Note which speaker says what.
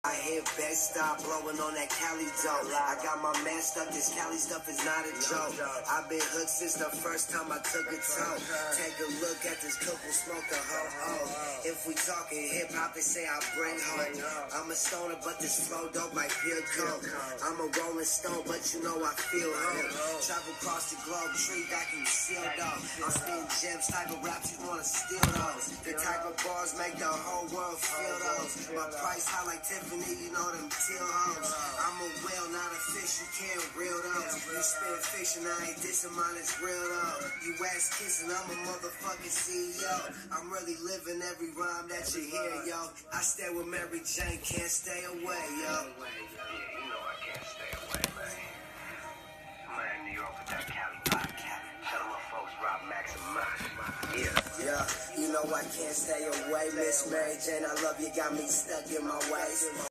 Speaker 1: I hear best stop blowing on that Cali dough. I got my man stuck, this Cali stuff is not a joke. I've been hooked since the first time I took a toe. Take a look at this couple, smoke the ho-ho. If we talking hip-hop, they say I bring home. I'm a stoner, but this flow dope like pure coke. I'm a rolling stone, but you know I feel home. Travel across the globe, tree back and seal though. I'm spitting gems, type of raps you wanna steal those. The type of bars make the whole world feel those. My price high like Tiffany, you know them teal hoes. I'm a whale, not a fish, you can't reel those. You spit fiction, I ain't dissing mine, it's real though. You ass kissing, I'm a motherfucking CEO. I'm really living every rhyme that you hear, yo. I stay with Mary Jane, can't stay away, yo.
Speaker 2: Yeah, you know I can't stay away, man. I'm in New York with that Cali pop. Tell my folks Rob Max and mine.
Speaker 1: Yeah, you know I can't stay away, Miss Mary Jane. I love you, got me stuck in my ways.